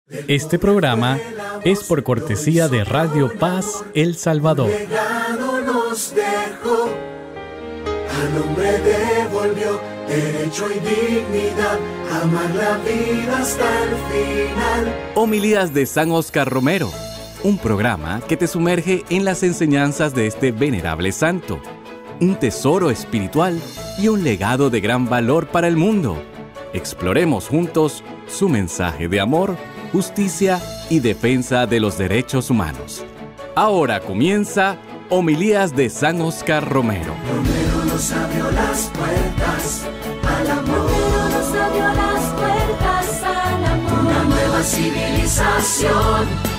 Este programa es por cortesía de Radio Paz El Salvador. Legado nos dejó, al hombre devolvió derecho y dignidad, amar la vida hasta el final. Homilías de San Óscar Romero, un programa que te sumerge en las enseñanzas de este venerable santo, un tesoro espiritual y un legado de gran valor para el mundo. Exploremos juntos su mensaje de amor, justicia y defensa de los derechos humanos. Ahora comienza Homilías de San Óscar Romero. Romero nos abrió las puertas al amor. Romero nos abrió las puertas al amor. Una nueva civilización.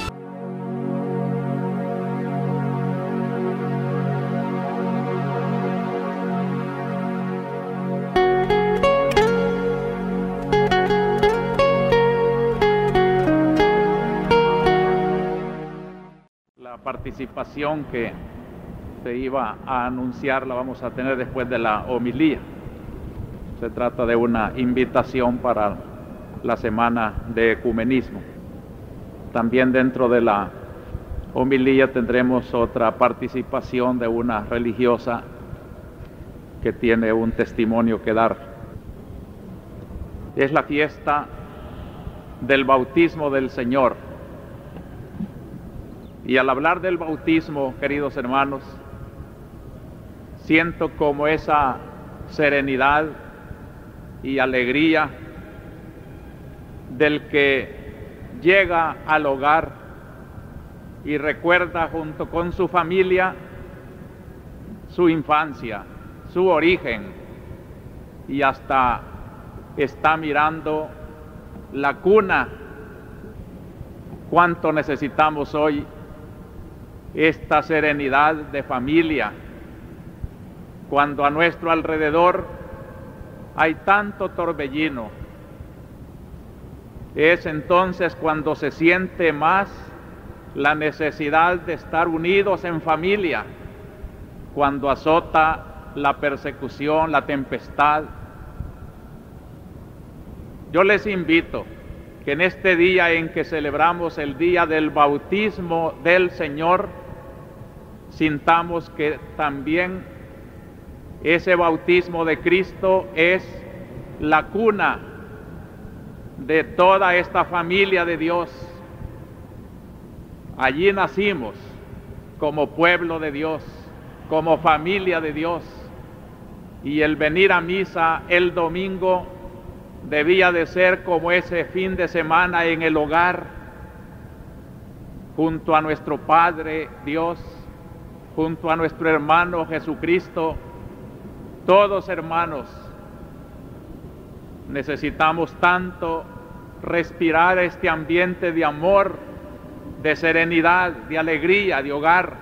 Participación que se iba a anunciar la vamos a tener después de la homilía. Se trata de una invitación para la semana de ecumenismo. También dentro de la homilía tendremos otra participación de una religiosa que tiene un testimonio que dar. Es la fiesta del bautismo del Señor. Y al hablar del bautismo, queridos hermanos, siento como esa serenidad y alegría del que llega al hogar y recuerda junto con su familia su infancia, su origen, y hasta está mirando la cuna. Cuánto necesitamos hoy esta serenidad de familia, cuando a nuestro alrededor hay tanto torbellino. Es entonces cuando se siente más la necesidad de estar unidos en familia, cuando azota la persecución, la tempestad. Yo les invito que en este día en que celebramos el día del bautismo del Señor, sintamos que también ese bautismo de Cristo es la cuna de toda esta familia de Dios. Allí nacimos como pueblo de Dios, como familia de Dios, y el venir a misa el domingo debía de ser como ese fin de semana en el hogar, junto a nuestro Padre Dios, junto a nuestro hermano Jesucristo. Todos hermanos, necesitamos tanto respirar este ambiente de amor, de serenidad, de alegría, de hogar.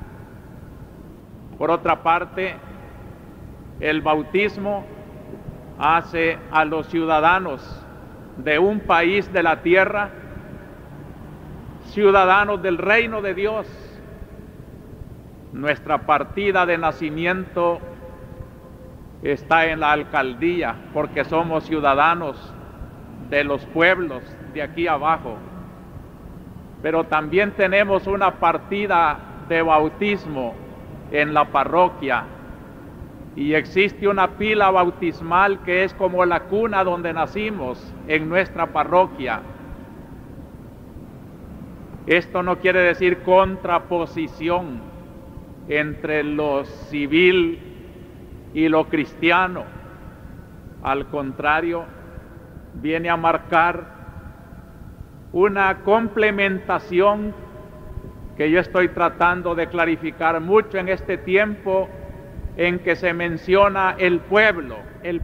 Por otra parte, el bautismo hace a los ciudadanos de un país de la tierra ciudadanos del reino de Dios. Nuestra partida de nacimiento está en la alcaldía, porque somos ciudadanos de los pueblos de aquí abajo. Pero también tenemos una partida de bautismo en la parroquia, y existe una pila bautismal que es como la cuna donde nacimos en nuestra parroquia. Esto no quiere decir contraposición entre lo civil y lo cristiano. Al contrario, viene a marcar una complementación que yo estoy tratando de clarificar mucho en este tiempo en que se menciona el pueblo,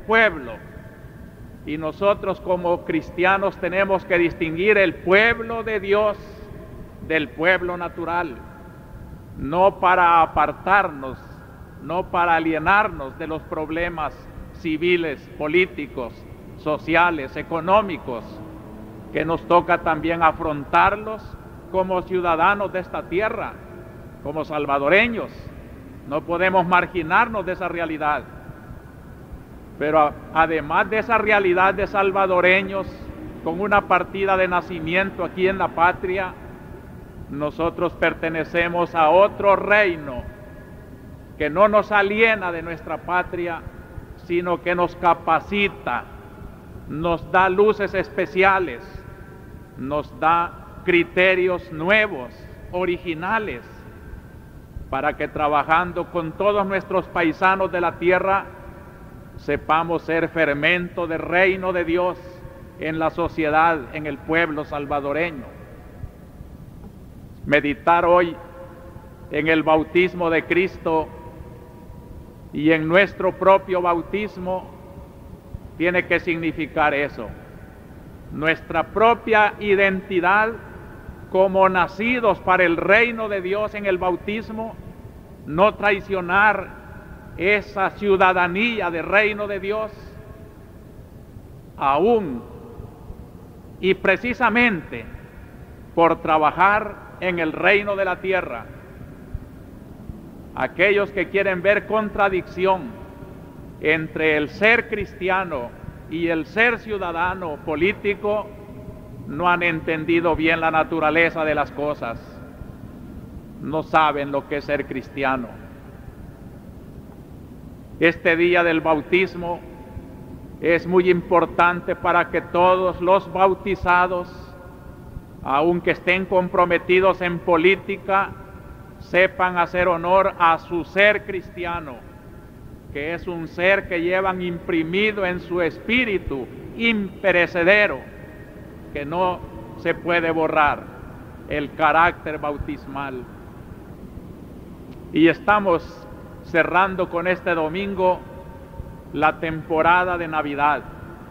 y nosotros como cristianos tenemos que distinguir el pueblo de Dios del pueblo natural, no para apartarnos, no para alienarnos de los problemas civiles, políticos, sociales, económicos, que nos toca también afrontarlos como ciudadanos de esta tierra, como salvadoreños. No podemos marginarnos de esa realidad. Pero además de esa realidad de salvadoreños, con una partida de nacimiento aquí en la patria, nosotros pertenecemos a otro reino que no nos aliena de nuestra patria, sino que nos capacita, nos da luces especiales, nos da criterios nuevos, originales, para que trabajando con todos nuestros paisanos de la tierra, sepamos ser fermento del reino de Dios en la sociedad, en el pueblo salvadoreño. Meditar hoy en el bautismo de Cristo y en nuestro propio bautismo tiene que significar eso. Nuestra propia identidad como nacidos para el reino de Dios en el bautismo, no traicionar esa ciudadanía del reino de Dios, aún y precisamente por trabajar en el reino de la tierra. Aquellos que quieren ver contradicción entre el ser cristiano y el ser ciudadano político, no han entendido bien la naturaleza de las cosas, no saben lo que es ser cristiano. Este día del bautismo es muy importante para que todos los bautizados, aunque estén comprometidos en política, sepan hacer honor a su ser cristiano, que es un ser que llevan imprimido en su espíritu, imperecedero, que no se puede borrar, el carácter bautismal. Y estamos cerrando con este domingo la temporada de Navidad,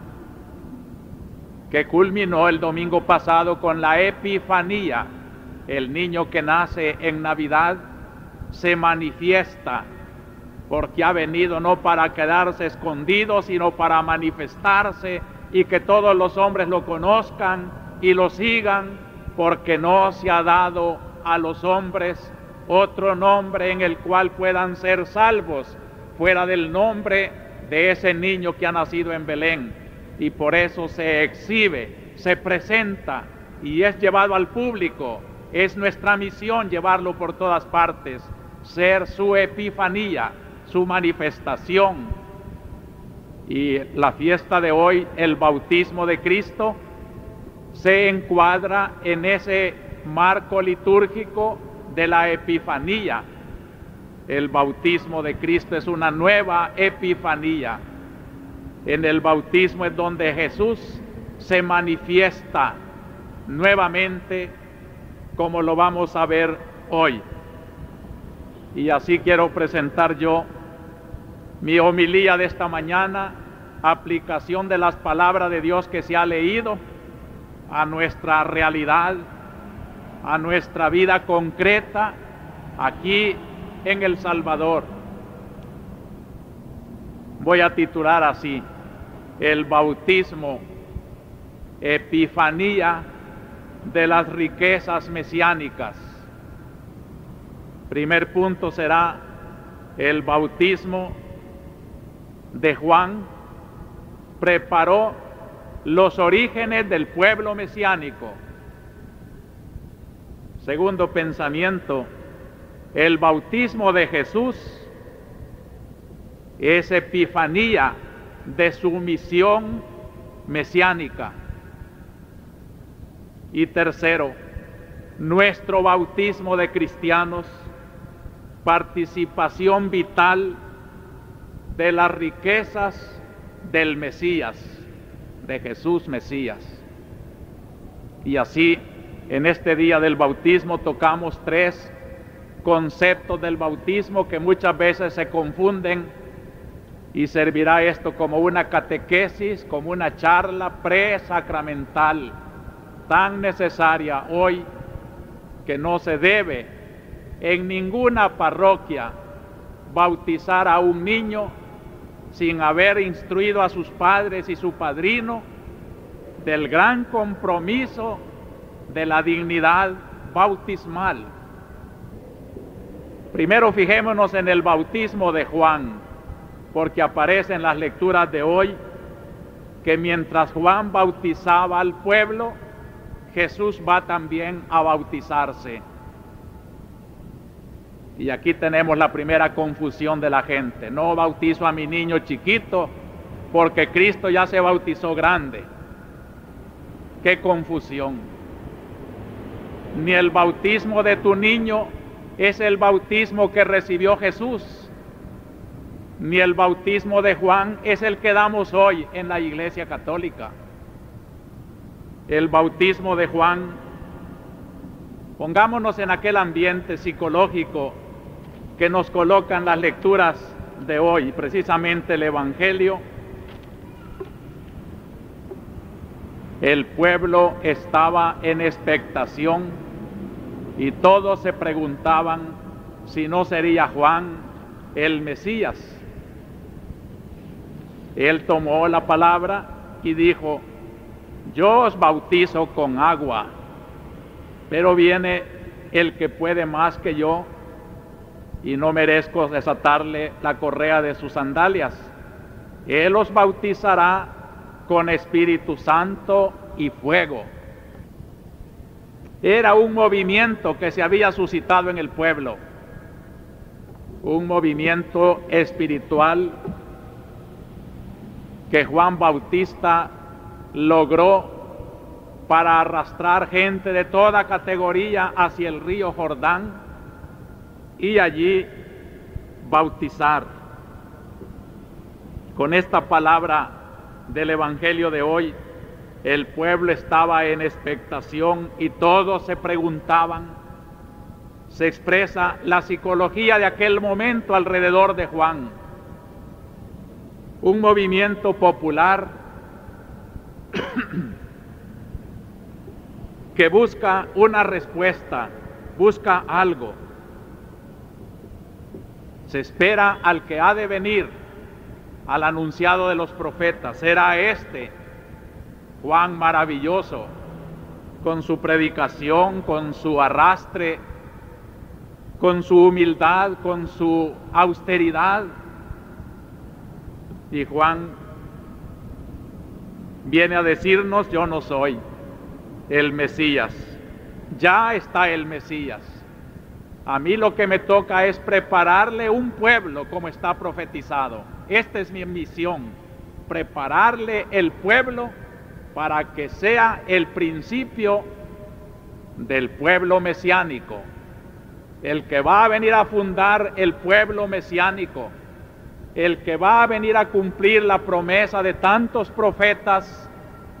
que culminó el domingo pasado con la Epifanía. El niño que nace en Navidad se manifiesta, porque ha venido no para quedarse escondido, sino para manifestarse y que todos los hombres lo conozcan y lo sigan, porque no se ha dado a los hombres otro nombre en el cual puedan ser salvos, fuera del nombre de ese niño que ha nacido en Belén. Y por eso se exhibe, se presenta y es llevado al público. Es nuestra misión llevarlo por todas partes, ser su epifanía, su manifestación. Y la fiesta de hoy, el bautismo de Cristo, se encuadra en ese marco litúrgico de la Epifanía. El bautismo de Cristo es una nueva Epifanía. En el bautismo es donde Jesús se manifiesta nuevamente, como lo vamos a ver hoy. Y así quiero presentar yo mi homilía de esta mañana, aplicación de las palabras de Dios que se ha leído a nuestra realidad, a nuestra vida concreta aquí en El Salvador. Voy a titular así: el bautismo, epifanía de las riquezas mesiánicas. Primer punto será el bautismo de Juan preparó los orígenes del pueblo mesiánico. Segundo pensamiento, el bautismo de Jesús es epifanía de su misión mesiánica. Y tercero, nuestro bautismo de cristianos, participación vital de las riquezas del Mesías, de Jesús Mesías. Y así, en este día del bautismo tocamos tres conceptos del bautismo que muchas veces se confunden, y servirá esto como una catequesis, como una charla presacramental tan necesaria hoy, que no se debe en ninguna parroquia bautizar a un niño sin haber instruido a sus padres y su padrino del gran compromiso de la dignidad bautismal. Primero fijémonos en el bautismo de Juan, porque aparece en las lecturas de hoy que mientras Juan bautizaba al pueblo, Jesús va también a bautizarse. Y aquí tenemos la primera confusión de la gente. No bautizo a mi niño chiquito porque Cristo ya se bautizó grande. ¡Qué confusión! Ni el bautismo de tu niño es el bautismo que recibió Jesús, ni el bautismo de Juan es el que damos hoy en la Iglesia Católica. El bautismo de Juan, pongámonos en aquel ambiente psicológico que nos colocan las lecturas de hoy, precisamente el Evangelio. El pueblo estaba en expectación y todos se preguntaban si no sería Juan el Mesías. Él tomó la palabra y dijo: yo os bautizo con agua, pero viene el que puede más que yo, y no merezco desatarle la correa de sus sandalias. Él os bautizará con Espíritu Santo y fuego. Era un movimiento que se había suscitado en el pueblo, un movimiento espiritual que Juan Bautista logró para arrastrar gente de toda categoría hacia el río Jordán y allí bautizar. Con esta palabra del Evangelio de hoy, el pueblo estaba en expectación y todos se preguntaban. Se expresa la psicología de aquel momento alrededor de Juan. Un movimiento popular que busca una respuesta, busca algo. Se espera al que ha de venir, al anunciado de los profetas. Será este Juan maravilloso, con su predicación, con su arrastre, con su humildad, con su austeridad. Y Juan viene a decirnos: yo no soy el Mesías, ya está el Mesías. A mí lo que me toca es prepararle un pueblo como está profetizado. Esta es mi misión, prepararle el pueblo para que sea el principio del pueblo mesiánico, el que va a venir a fundar el pueblo mesiánico, el que va a venir a cumplir la promesa de tantos profetas.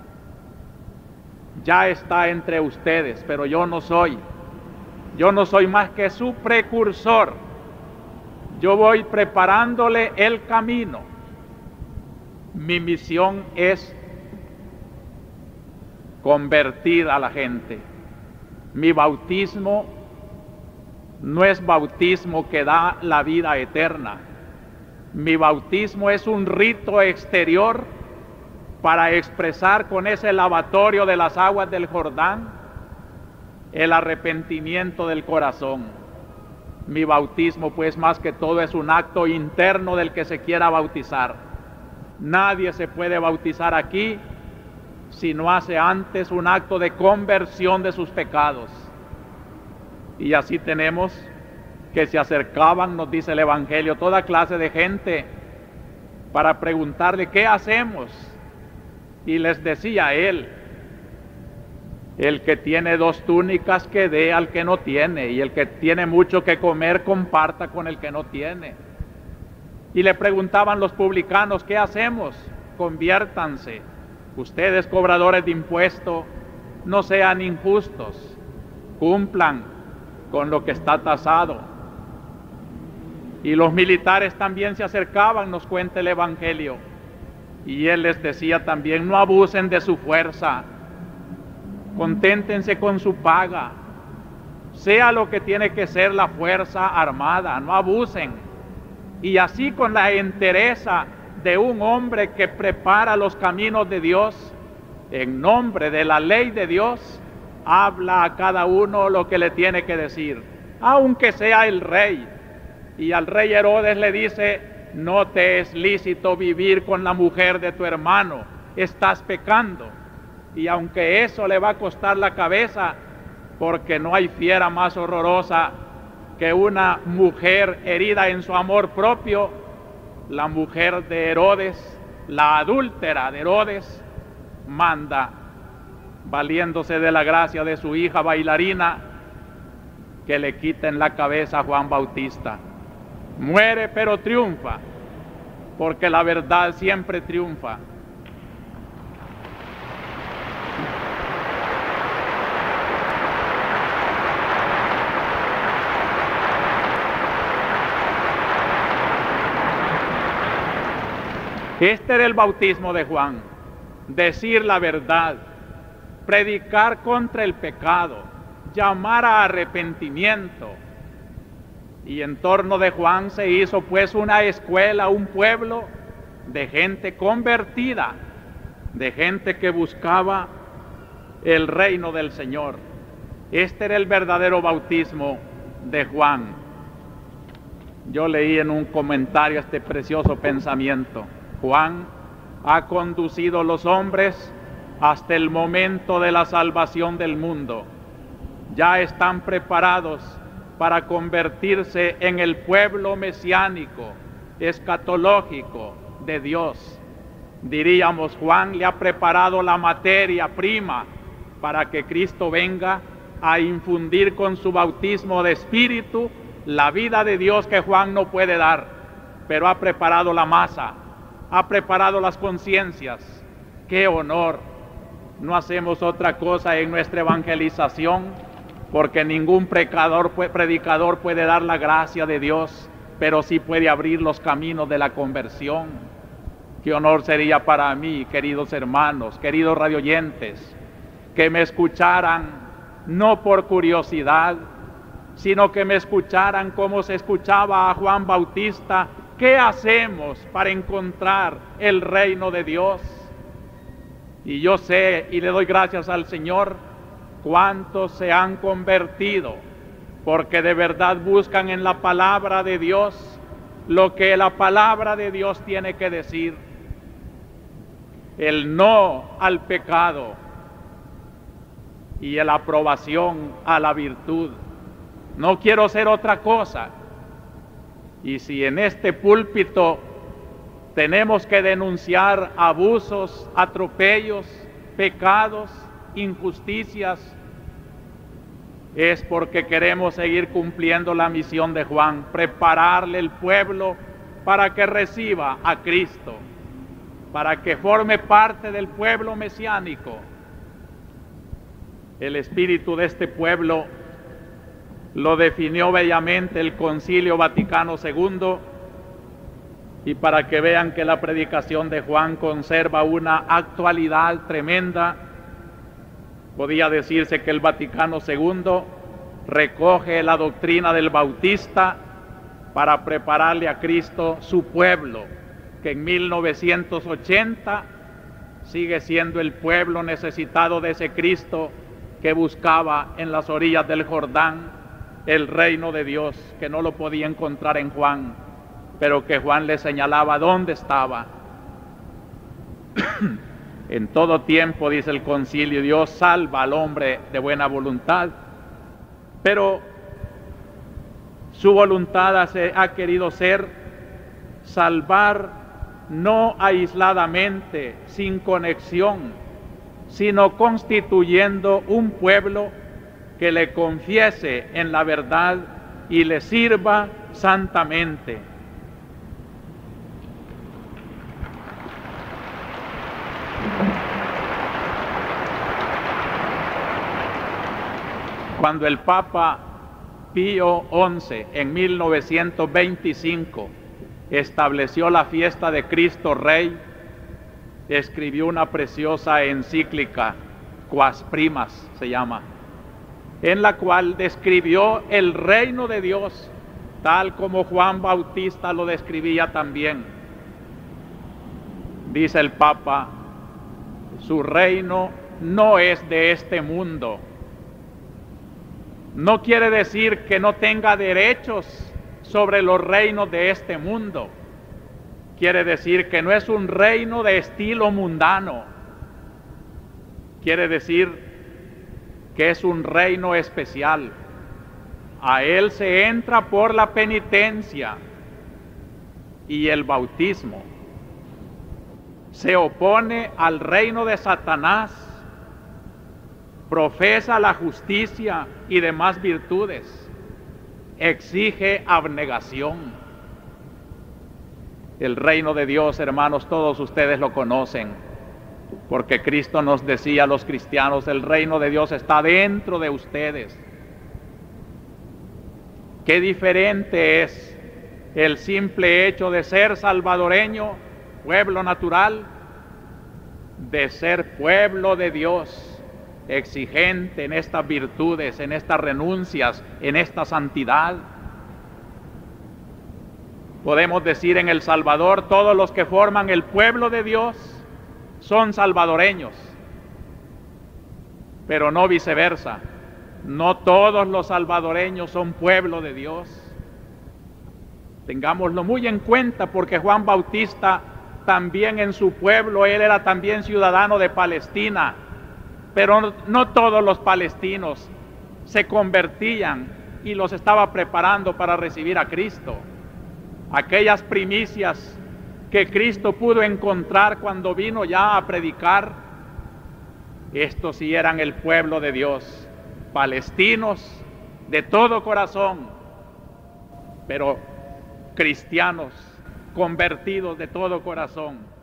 Ya está entre ustedes, pero yo no soy más que su precursor. Yo voy preparándole el camino. Mi misión es convertir a la gente. Mi bautismo no es bautismo que da la vida eterna. Mi bautismo es un rito exterior para expresar con ese lavatorio de las aguas del Jordán el arrepentimiento del corazón. Mi bautismo, pues, más que todo es un acto interno del que se quiera bautizar. Nadie se puede bautizar aquí si no hace antes un acto de conversión de sus pecados. Y así tenemos que se acercaban, nos dice el Evangelio, toda clase de gente para preguntarle: ¿qué hacemos? Y les decía él: el que tiene 2 túnicas que dé al que no tiene, y el que tiene mucho que comer comparta con el que no tiene. Y le preguntaban los publicanos: ¿qué hacemos? Conviértanse. Ustedes, cobradores de impuestos, no sean injustos, cumplan con lo que está tasado. Y los militares también se acercaban, nos cuenta el Evangelio, y él les decía también: no abusen de su fuerza, conténtense con su paga, sea lo que tiene que ser la fuerza armada, no abusen. Y así, con la entereza de un hombre que prepara los caminos de Dios, en nombre de la ley de Dios, habla a cada uno lo que le tiene que decir, aunque sea el rey. Y al rey Herodes le dice: no te es lícito vivir con la mujer de tu hermano. estás pecando. Y aunque eso le va a costar la cabeza, porque no hay fiera más horrorosa que una mujer herida en su amor propio, la mujer de Herodes, la adúltera de Herodes, manda, valiéndose de la gracia de su hija bailarina, que le quiten la cabeza a Juan Bautista. Muere pero triunfa, porque la verdad siempre triunfa. Este era el bautismo de Juan: decir la verdad, predicar contra el pecado, llamar a arrepentimiento. Y en torno de Juan se hizo pues una escuela, un pueblo de gente convertida, de gente que buscaba el reino del Señor. Este era el verdadero bautismo de Juan. Yo leí en un comentario este precioso pensamiento: Juan ha conducido a los hombres hasta el momento de la salvación del mundo. Ya están preparados para convertirse en el pueblo mesiánico, escatológico de Dios. Diríamos, Juan le ha preparado la materia prima para que Cristo venga a infundir con su bautismo de Espíritu la vida de Dios que Juan no puede dar, pero ha preparado la masa, ha preparado las conciencias. ¡Qué honor! No hacemos otra cosa en nuestra evangelización, porque ningún predicador puede dar la gracia de Dios, pero sí puede abrir los caminos de la conversión. Qué honor sería para mí, queridos hermanos, queridos radioyentes, que me escucharan no por curiosidad, sino que me escucharan como se escuchaba a Juan Bautista. ¿Qué hacemos para encontrar el reino de Dios? Y yo sé y le doy gracias al Señor cuántos se han convertido, porque de verdad buscan en la palabra de Dios lo que la palabra de Dios tiene que decir. El no al pecado y la aprobación a la virtud. No quiero ser otra cosa. Y si en este púlpito tenemos que denunciar abusos, atropellos, pecados, injusticias, es porque queremos seguir cumpliendo la misión de Juan: prepararle el pueblo para que reciba a Cristo, para que forme parte del pueblo mesiánico. El espíritu de este pueblo lo definió bellamente el Concilio Vaticano II, y para que vean que la predicación de Juan conserva una actualidad tremenda, podía decirse que el Vaticano II recoge la doctrina del Bautista para prepararle a Cristo su pueblo, que en 1980 sigue siendo el pueblo necesitado de ese Cristo que buscaba en las orillas del Jordán el reino de Dios, que no lo podía encontrar en Juan, pero que Juan le señalaba dónde estaba. En todo tiempo, dice el concilio, Dios salva al hombre de buena voluntad, pero su voluntad ha querido ser salvar no aisladamente, sin conexión, sino constituyendo un pueblo que le confiese en la verdad y le sirva santamente. Cuando el Papa Pío XI en 1925 estableció la fiesta de Cristo Rey, escribió una preciosa encíclica, Quas Primas se llama, en la cual describió el reino de Dios, tal como Juan Bautista lo describía también. Dice el Papa, su reino no es de este mundo. No quiere decir que no tenga derechos sobre los reinos de este mundo. Quiere decir que no es un reino de estilo mundano, quiere decir que es un reino especial. A él se entra por la penitencia y el bautismo. Se opone al reino de Satanás, profesa la justicia y demás virtudes, exige abnegación. El reino de Dios, hermanos, todos ustedes lo conocen, porque Cristo nos decía a los cristianos, el reino de Dios está dentro de ustedes. Qué diferente es el simple hecho de ser salvadoreño, pueblo natural, de ser pueblo de Dios, exigente en estas virtudes, en estas renuncias, en esta santidad. Podemos decir en El Salvador, todos los que forman el pueblo de Dios son salvadoreños, pero no viceversa. No todos los salvadoreños son pueblo de Dios. Tengámoslo muy en cuenta, porque Juan Bautista también en su pueblo, él era también ciudadano de Palestina, pero no todos los palestinos se convertían y los estaba preparando para recibir a Cristo. Aquellas primicias que Cristo pudo encontrar cuando vino ya a predicar, estos sí eran el pueblo de Dios, palestinos de todo corazón, pero cristianos convertidos de todo corazón.